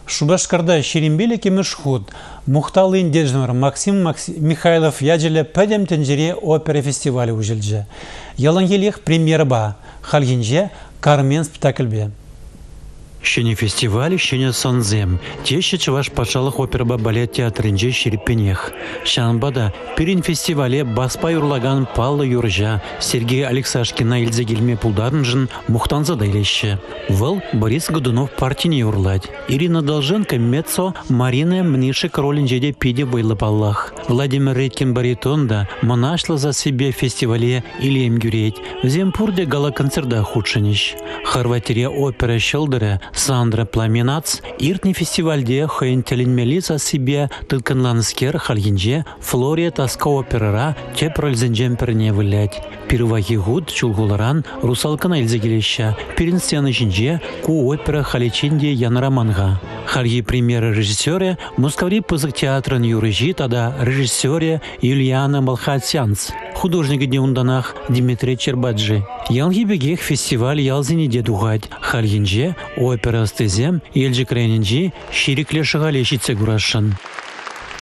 Шубашкарда Шерембеле кемешхуд, Мухталы индежнер Максим Михайлов яджеле пәдем тенджере опера фестивале ужелже. Ялангелех премьера ба, Хальгинже Кармен спектакльбе. Щене фестиваль, щене сонзем. Теща чаваш пачалых оперба балет театрынже шерепенех. Шанбада перин фестивале баспа юрлаган Палла Юржа, Сергей Алексашкина Ильзе Гельме Пулдарнжин Мухтанза дайлеще. Выл Борис Годунов партине юрлать. Ирина Долженко мецо, Марина Мнишек ролинжеде пиде вайлапаллах. Владимир Редкин баритонда монашла за себе фестивале Ильем Гюреть. В Земпурде гала-концерда худшинищ. Хорватия опера Щелдере Сандра Пламенац, иртный фестивальде хойнтелин мелиса себе тылканланскер хальгинже Флория таска операра тепрользенджем перне вылять. Перваги гуд чулгуларан русалкана илзегелеща, перинстяны жинже ку опера халичинде янраманга. Хальги премьера режиссера Мускаври пызык театрын юрыжи тада режиссере Юлиана Малхатсянц. Художник деунданах Дмитрий Чербаджи. Ялги бегех фестиваль ялзине дедугать. Хальгинже опера стезем елжи крайнинжи ширикле шагалешице гурашын.